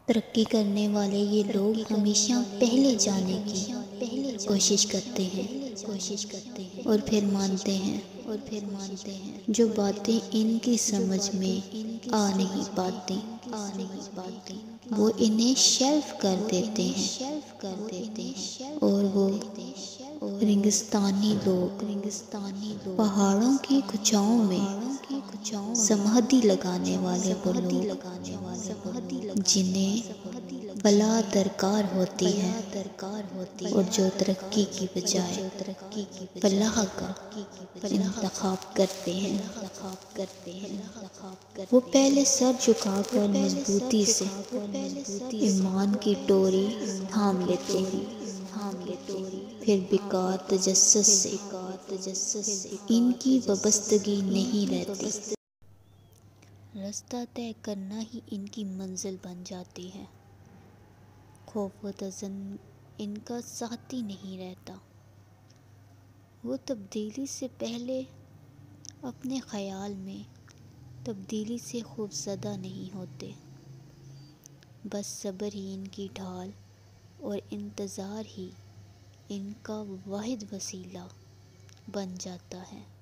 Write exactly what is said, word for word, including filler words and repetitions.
ترقی کرنے والے یہ لوگ ہمیشہ پہلے جانے کی کوشش کرتے ہیں کوشش کرتے ہیں اور پھر مانتے ہیں اور پھر مانتے ہیں جو باتیں ان کی سمجھ میں آ نہیں پاتی آ نہیں پاتی وہ انہیں شیلف کر دیتے ہیں شیلف کر دیتے ہیں اور وہ ریگستانی لوگ ریگستانی لوگ پہاڑوں کی کھچاؤں میں سمادھی لگانے والے وہ لوگ جنہیں بلا درکار ہوتی ہے اور جو ترقی کی بجائے فلاح کا انتخاب کرتے ہیں وہ پہلے سر جھکا کر مضبوطی سے ایمان کی ڈوری تھام لیتے ہیں پھر بیکار تجسس سے ان کی وابستگی نہیں رہتی، راستہ طے کرنا ہی ان کی منزل بن جاتی ہے۔ خوف و ترس ان کا ساتھی نہیں رہتا، وہ تبدیلی سے پہلے اپنے خیال میں تبدیلی سے خوفزدہ نہیں ہوتے، بس صبر ہی ان کی ڈھال اور انتظار ہی ان کا واحد وسیلہ بن جاتا ہے۔